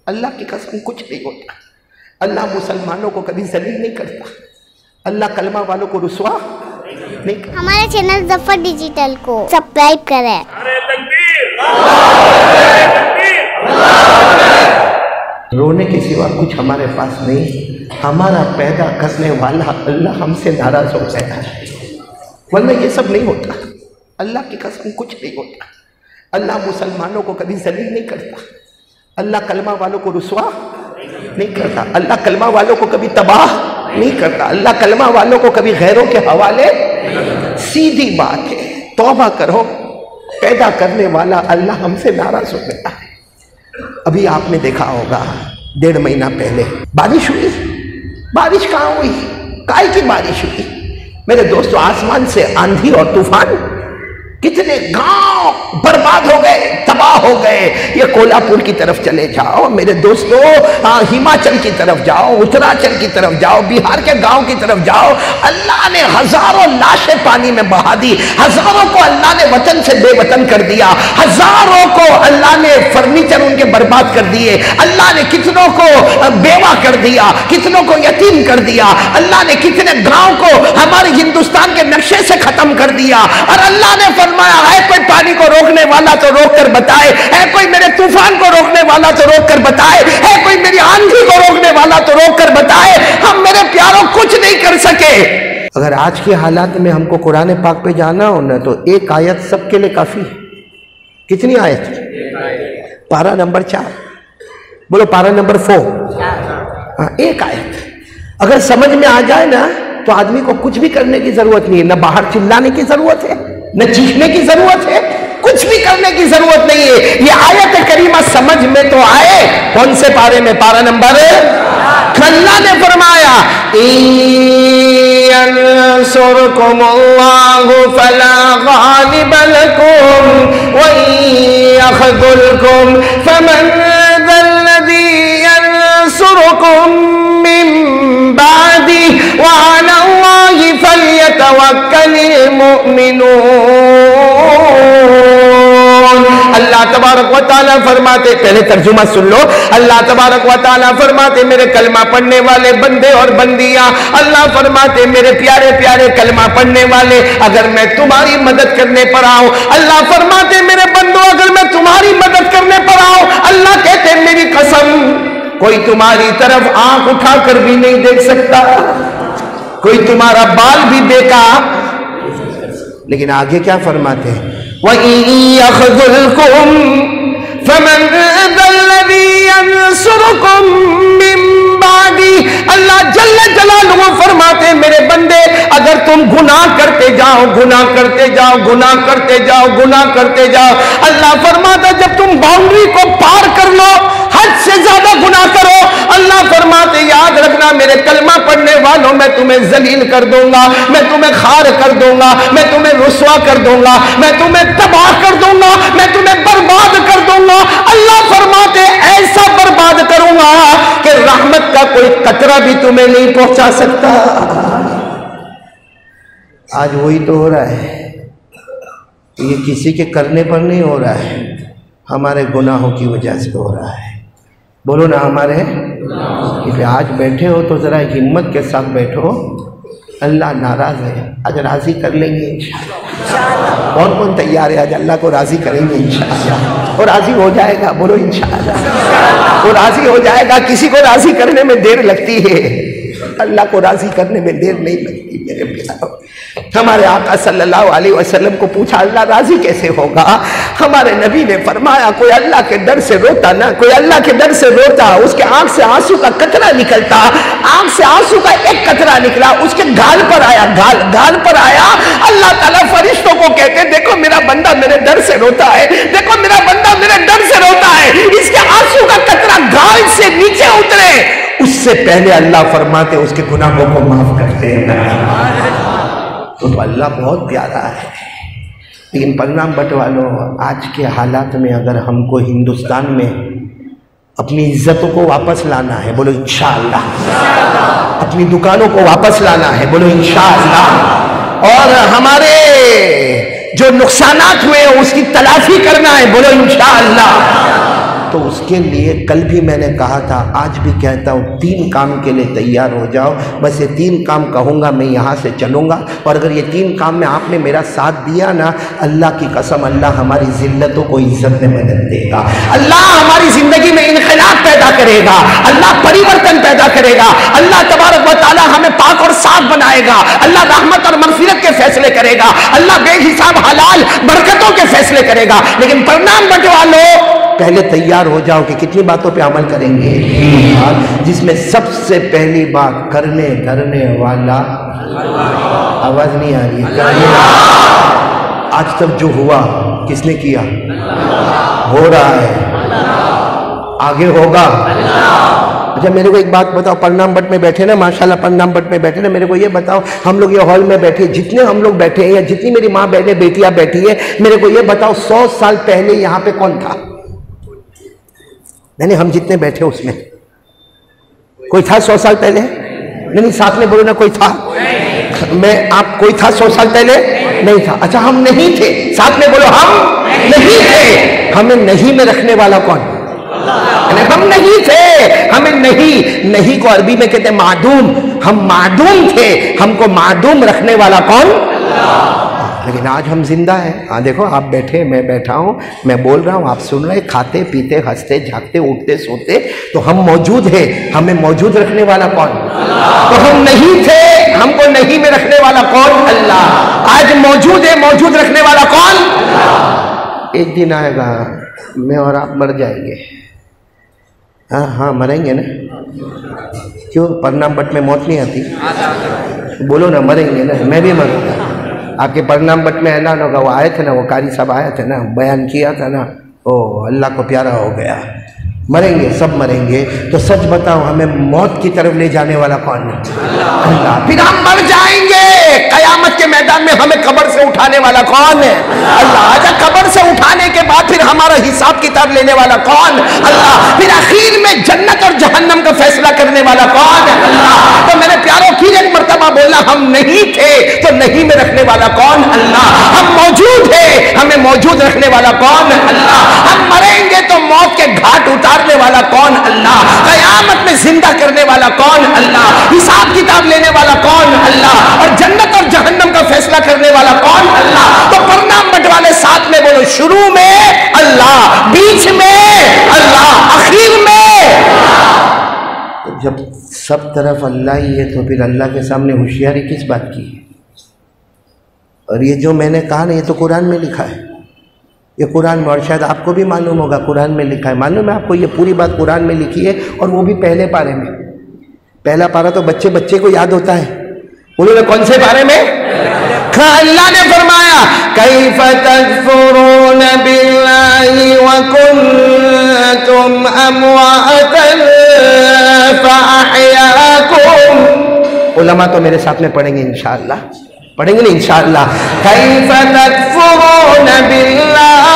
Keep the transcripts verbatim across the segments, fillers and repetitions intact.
اللہ کی قسم کچھ نہیں ہوتا. اللہ مسلمانوں کو کبھی ذلیل نہیں کرتا. اللہ کلمہ والوں کو رسوا نہیں کرتا. ہمارے چینل ظفر ڈیجیٹل کو سبسکرائب کریں. رونے کے سوا کچھ ہمارے پاس نہیں. ہمارا پیدا کرنے والا اللہ ہم سے ناراض ہو گیا ہے، ورنہ یہ سب نہیں ہوتا. اللہ کی قسم کچھ نہیں ہوتا. اللہ مسلمانوں کو کبھی ذلیل نہیں کرتا. اللہ کلمہ والوں کو رسوا نہیں کرتا. اللہ کلمہ والوں کو کبھی تباہ نہیں کرتا. اللہ کلمہ والوں کو کبھی غیروں کے حوالے. سیدھی بات ہے، توبہ کرو. پیدا کرنے والا اللہ ہم سے ناراض ہو گیا ہے. ابھی آپ نے دیکھا ہوگا ڈیڑھ مہینہ پہلے بارش ہوئی. بارش کہاں ہوئی؟ کائے کی بارش ہوئی میرے دوستو. آسمان سے آندھی اور طوفان، کتنے گاؤں برباد ہو گئے، تباہ ہو گئے. یہ کولہاپور کی طرف چلے جاؤ میرے دوستو، ہماچل کی طرف جاؤ، اتراچل کی طرف جاؤ، بہار کے گاؤں کی طرف جاؤ. اللہ نے ہزاروں لاشیں پانی میں بہا دی. ہزاروں کو اللہ نے وطن سے بے وطن کر دیا. ہزاروں کو اللہ نے فرنیچر ان کے برباد کر دیے. اللہ نے کتنوں کو بیوہ کر دیا، کتنوں کو یتیم کر دیا. اللہ نے کتنے گاؤں کو ہمارے ہندوستان کے نقشے سے ختم کر دیا. اور اللہ نے فرمایا ہے کوئی پانی کو روکنے والا تو روک کر بتائے، ہے کوئی میرے طوفان کو روکنے والا تو روک کر بتائے، ہے کوئی میری آندھی کو روکنے والا تو روک کر بتائے. ہم میرے پیاروں کچھ نہیں کر سکے. اگر آج کے حالات میں ہم کو قرآن پاک پہ جانا ہو نا تو ایک آیت سب کے لیے کافی ہے. کتنی آیت؟ پارہ نمبر چار. بولو پارہ نمبر فور. ہاں ایک آیت اگر سمجھ میں آ جائے نا تو آدمی کو کچھ بھی کرنے کی ضرورت نہیں ہے. نہ باہر چلانے کی ضرورت ہے، نہ چیخنے کی ضرورت ہے، کچھ بھی کرنے کی ضرورت نہیں ہے. یہ آیت کریمہ سمجھ میں تو آئے. کون سے پارے میں؟ پارہ نمبر. اللہ نے فرمایا يَنْصُرْكُمُ اللَّهُ فَلَا غَالِبَ لَكُمْ وَإِنْ يَخْذُلْكُمْ فَمَنْ ذَا الَّذِي يَنْصُرُكُمْ مِنْ بَعْدِهِ وَعَلَى اللَّهِ فَلْيَتَوَكَّلِ الْمُؤْمِنُونَ. اللہ تبارک و تعالیٰ فرماتے، پہلے ترجمہ سن لو. اللہ تبارک و تعالیٰ فرماتے میرے کلمہ پڑھنے والے بندے اور بندیاں، اللہ فرماتے میرے پیارے پیارے کلمہ پڑھنے والے، اگر میں تمہاری مدد کرنے پر آؤں، اللہ فرماتے میرے بندوں اگر میں تمہاری مدد کرنے پر آؤں، اللہ کہتے میری قسم کوئی تمہاری طرف آنکھ اٹھا کر بھی نہیں دیکھ سکتا، کوئی تمہارا بال بھی دیکھا. لیکن آگے کیا فرماتے ہیں؟ وَإِن يَخْذُلْكُمْ فَمَنْ ذَا الَّذِي يَنْصُرُكُمْ مِنْ بَعْدِهِ. اللہ جل جلالہ فرماتے میرے بندے اگر تم گناہ کرتے جاؤ، گناہ کرتے جاؤ، گناہ کرتے جاؤ، گناہ کرتے جاؤ، اللہ فرماتا جب تم باؤنڈری کو پار کر لو، حد سے زیادہ گناہ کرو، اللہ فرماتے یاد رکھنا میرے کلمہ پڑھنے والوں میں تمہیں ذلیل کر دوں گا، میں تمہیں خار کر دوں گا، میں تمہیں رسوا کر دوں گا، میں تمہیں تباہ کر دوں گا، میں تمہیں برباد کر دوں گا. اللہ فرماتے ایسا برباد کروں گا کہ رحمت کا کوئی قطرہ بھی تمہیں نہیں پہنچا سکتا. آج وہی تو ہو رہا ہے. یہ کسی کے کرنے پر نہیں ہو رہا ہے، ہمارے گناہوں کی وجہ سے ہو رہا ہے. بولو نا ہمارے. کہ آج بیٹھے ہو تو ذرا ہمت کے ساتھ بیٹھو. اللہ ناراض ہے، آج راضی کر لیں گے انشاءاللہ. کون کون تیار ہے آج اللہ کو راضی کریں گے انشاءاللہ؟ اور راضی ہو جائے گا. بولو انشاءاللہ. وہ راضی ہو جائے گا. کسی کو راضی کرنے میں دیر لگتی ہے، اللہ کو راضی کرنے میں دیر نہیں لگتی میرے پیارو. ہمارے آقا صلی اللہ علیہ وسلم کو پوچھا اللہ راضی کیسے ہوگا؟ ہمارے نبی نے فرمایا کوئی اللہ کے ڈر سے روتا نا، کوئی اللہ کے ڈر سے روتا، اس کے آنکھ سے آنسو کا قطرہ نکلتا، آنکھ سے آنسو کا ایک قطرہ نکلا، اس کے گال پر آیا، گال گال پر آیا. اللہ تعالیٰ فرشتوں کو کہتے دیکھو میرا بندہ میرے ڈر سے روتا ہے، دیکھو میرا بندہ میرے ڈر سے روتا ہے. اس کے آنسو کا قطرہ گال سے نیچے اترے، اس سے پہلے اللہ فرماتے اس کے گناہوں کو معاف کرتے ہیں. تو اللہ بہت پیارا ہے. لیکن پرنام بٹ والوں، آج کے حالات میں اگر ہم کو ہندوستان میں اپنی عزتوں کو واپس لانا ہے، بولو انشاءاللہ. اپنی دکانوں کو واپس لانا ہے، بولو انشاءاللہ. اور ہمارے جو نقصانات ہوئے اس کی تلافی کرنا ہے، بولو انشاءاللہ. تو اس کے لیے کل بھی میں نے کہا تھا، آج بھی کہتا ہوں، تین کام کے لیے تیار ہو جاؤ. بس یہ تین کام کہوں گا، میں یہاں سے چلوں گا، اور اگر یہ تین کام میں آپ نے میرا ساتھ دیا نا، اللہ کی قسم اللہ ہماری ذلتوں کو عزت میں بدل دے گا. اللہ ہماری زندگی میں انقلاب پیدا کرے گا، اللہ پریورتن پیدا کرے گا، اللہ تبارک و تعالی ہمیں پاک اور صاف بنائے گا، اللہ رحمت اور مغفرت کے فیصلے کرے گا، اللہ بے حساب حلال برکتوں کے فیصلے کرے گا. لیکن پرنام بٹوا لو، پہلے تیار ہو جاؤ کہ کتنی باتوں پہ عمل کریں گے، جس میں سب سے پہلی بات کرنے دھرنے والا. آواز نہیں آ رہی ہے. کرنے آج تک جو ہوا کس نے کیا؟ ہو رہا ہے، آگے ہوگا. اچھا میرے کو ایک بات بتاؤ، پرنام بٹ میں بیٹھے نا، ماشاءاللہ پرنام بٹ میں بیٹھے نا، میرے کو یہ بتاؤ، ہم لوگ یہ ہال میں بیٹھے، جتنے ہم لوگ بیٹھے ہیں یا جتنی میری ماں بہنیں بیٹیاں بیٹھی ہے، میرے کو یہ بتاؤ سو سال پہلے یہاں پہ کون تھا؟ نہیں ہم جتنے بیٹھے اس میں کوئی تھا سو سال پہلے؟ نہیں ساتھ میں بولو نا، کوئی تھا؟ میں آپ کوئی تھا سو سال پہلے؟ نہیں تھا. اچھا ہم نہیں تھے، ساتھ میں بولو ہم نہیں تھے. ہمیں نہیں میں رکھنے والا کون؟ ہم نہیں تھے. ہمیں نہیں نہیں کو عربی میں کہتے ہیں معدوم. ہم معدوم تھے، ہم کو معدوم رکھنے والا کون؟ لیکن آج ہم زندہ ہیں. ہاں دیکھو آپ بیٹھے، میں بیٹھا ہوں، میں بول رہا ہوں، آپ سن رہے، کھاتے پیتے ہنستے جھاگتے اٹھتے سوتے، تو ہم موجود ہیں. ہمیں موجود رکھنے والا کون؟ تو ہم نہیں تھے، ہم کو نہیں میں رکھنے والا کون؟ اللہ. آج موجود ہے، موجود رکھنے والا کون؟ ایک دن آئے گا میں اور آپ مر جائیں گے. ہاں ہاں مریں گے نا. کیوں پرنام بٹ میں موت نہیں آتی؟ بولو نا مریں گے نا. میں بھی مروں گا. آپ کے پرنام بٹ میں اعلان ہوگا، وہ آئے تھے نا، وہ قاری صاحب آئے تھے نا، بیان کیا تھا نا، او اللہ کو پیارا ہو گیا. مریں گے، سب مریں گے. تو سچ بتاؤ ہمیں موت کی طرف لے جانے والا کون ہے؟ اللہ. پھر ہم مر جائیں گے، قیامت کے میدان میں ہمیں قبر سے اٹھانے والا کون ہے؟ اللہ. اچھا قبر سے اٹھانے کے بعد پھر ہمارا حساب کتاب لینے والا کون؟ اللہ. پھر آخر میں جنت اور جہنم کا فیصلہ کرنے والا کون ہے؟ اللہ. تو میرے پیاروں پھر ایک مرتبہ بولنا، ہم نہیں تھے تو نہیں میں رکھنے والا کون؟ اللہ. ہم موجود ہیں، ہمیں موجود رکھنے والا کون؟ اللہ. ہم مریں گے تو موت کے گھاٹ اتارنے والا کون؟ اللہ. قیامت میں زندہ کرنے والا کون؟ اللہ. حساب کتاب لینے والا کون؟ اللہ. اور جنت اور جہنم کا فیصلہ کرنے والا کون؟ اللہ. تو پرنام بٹ والے ساتھ میں بولو، شروع میں اللہ، بیچ میں اللہ، آخر میں. جب سب طرف اللہ ہی ہے تو پھر اللہ کے سامنے ہوشیاری کس بات کی ہے؟ اور یہ جو میں نے کہا نا، یہ تو قرآن میں لکھا ہے. یہ قرآن میں، اور شاید آپ کو بھی معلوم ہوگا قرآن میں لکھا ہے. معلوم ہے آپ کو، یہ پوری بات قرآن میں لکھی ہے، اور وہ بھی پہلے پارے میں. پہلا پارا تو بچے بچے کو یاد ہوتا ہے. انہوں نے کون سے پارے میں؟ اللہ نے فرمایا کیف تکفرون باللہ وکنتم امواتا فاحیاکم. علماء تو میرے ساتھ میں پڑھیں گے انشاءاللہ، پڑھیں گے نا انشاءاللہ. کیف تکفرون باللہ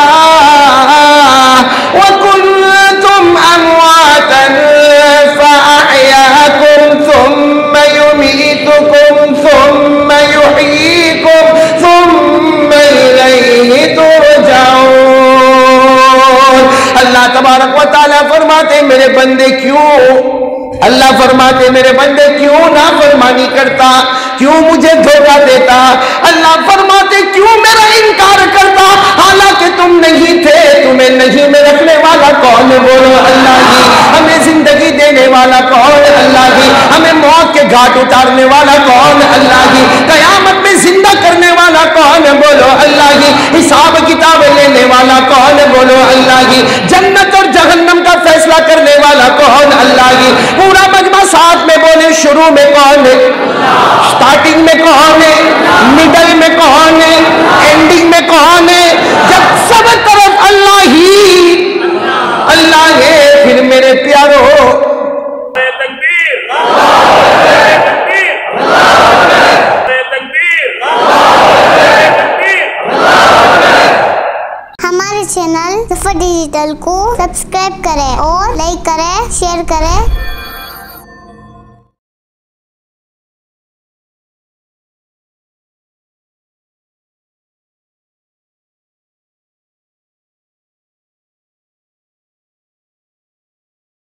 وکنتم امواتا فاحیاکم ثم یمیتکم ثم یحییکم ثم الیہ ترجعون. اللہ تبارک و تعالیٰ فرماتے میرے بندے کیوں، اللہ فرماتے میرے بندے کیوں نافرمانی کرتا، کیوں مجھے دھوکہ دیتا. اللہ فرماتے کیوں میرا انکار کرتا، حالانکہ تم نہیں تھے. تمہیں نہیں میں رکھنے والا کون؟ بولو اللہ ہی. ہمیں زندگی دینے والا کون؟ اللہ ہی. ہمیں موت کے گھاٹ اتارنے والا کون؟ اللہ ہی. قیامت میں زندہ کرنے والا کون؟ بولو اللہ ہی. حساب کتاب لینے والا کون؟ بولو اللہ ہی. جنت اور جہنم کا فیصلہ کرنے والا کون؟ اللہ ہی. پورا مجمع ساتھ میں بولے، شروع میں کون ہے؟ سٹارٹنگ میں کون ہے؟ مڈل میں کون ہے؟ اینڈنگ میں کون ہے؟ جب سب طرف اللہ ہی اللہ ہے، پھر میرے پیارو ہمارے چینل ظفر ڈیجیٹل کو سبسکرائب کریں اور لائک کریں، شیئر کریں.